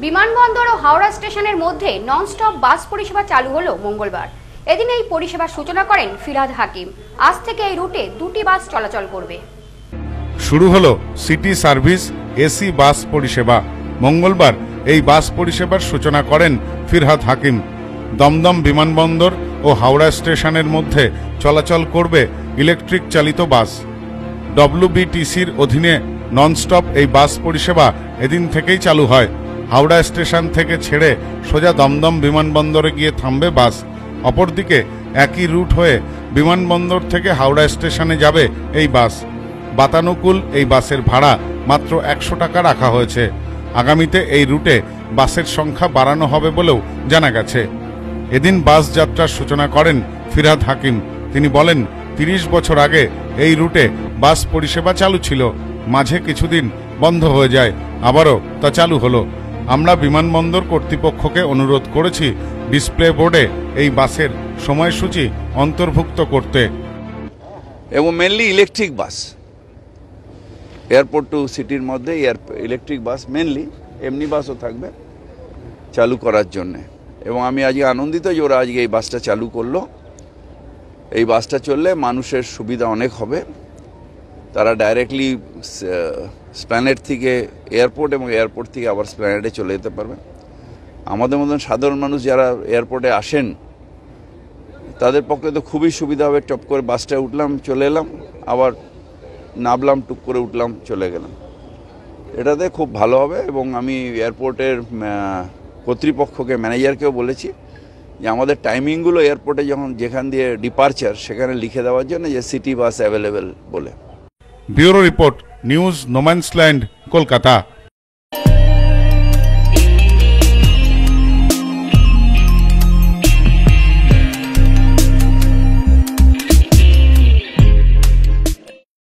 বিমানবন্দর ও হাওড়া স্টেশনের মধ্যে নন-স্টপ বাস পরিষেবা চালু হলো মঙ্গলবার। এদিন এই পরিষেবার সূচনা করেন ফিরহাদ হাকিম। আজ থেকে এই রুটে দুটি বাস চলাচল করবে। শুরু হলো সিটি সার্ভিস এসি বাস পরিষেবা। মঙ্গলবার এই বাস পরিষেবার সূচনা করেন ফিরহাদ হাকিম। দমদম বিমানবন্দর ও হাওড়া স্টেশনের মধ্যে চলাচল করবে ইলেকট্রিক চালিত বাস। ডব্লিউবিটিসির অধীনে ননস্টপ এই বাস পরিষেবা এদিন থেকেই চালু হয়। হাওড়া স্টেশন থেকে ছেড়ে সোজা দমদম বিমানবন্দরে গিয়ে থামবে বাস। অপরদিকে একই রুট হয়ে বিমানবন্দর থেকে হাওড়া স্টেশনে যাবে এই বাস। বাতানুকূল এই বাসের ভাড়া মাত্র 100 টাকা রাখা হয়েছে। আগামীতে এই রুটে বাসের সংখ্যা বাড়ানো হবে বলেও জানা গেছে। এদিন বাস যাত্রার সূচনা করেন ফিরহাদ হাকিম। তিনি বলেন, 30 বছর আগে এই রুটে বাস পরিষেবা চালু ছিল, মাঝে কিছুদিন বন্ধ হয়ে যায়, আবারও তা চালু হলো। আমরা বিমানবন্দর কর্তৃপক্ষকে অনুরোধ করেছি ডিসপ্লে বোর্ডে এই বাসের সময়সূচি অন্তর্ভুক্ত করতে। এবং mainly electric bus, airport to সিটির মধ্যে ইলেকট্রিক বাস মেনলি, এমনি বাসও থাকবে চালু করার জন্যে। এবং আমি আজকে আনন্দিত যে ওরা আজকে এই বাসটা চালু করলো। এই বাসটা চললে মানুষের সুবিধা অনেক হবে। তারা ডাইরেক্টলি স্প্ল্যানেড থেকে এয়ারপোর্ট এবং এয়ারপোর্ট থেকে আবার স্প্ল্যানেডে চলে যেতে পারবে। আমাদের মতন সাধারণ মানুষ যারা এয়ারপোর্টে আসেন তাদের পক্ষে তো খুবই সুবিধা হবে। টপ করে বাসটায় উঠলাম, চলে এলাম, আবার নামলাম, টুক করে উঠলাম, চলে গেলাম। এটাতে খুব ভালো হবে। এবং আমি এয়ারপোর্টের কর্তৃপক্ষকে, ম্যানেজারকেও বলেছি যে আমাদের টাইমিংগুলো এয়ারপোর্টে যেখান দিয়ে ডিপারচার সেখানে লিখে দেওয়ার জন্য, যে সিটি বাস অ্যাভেলেবেল বলে। Bureau report, news no man's land, Kolkata.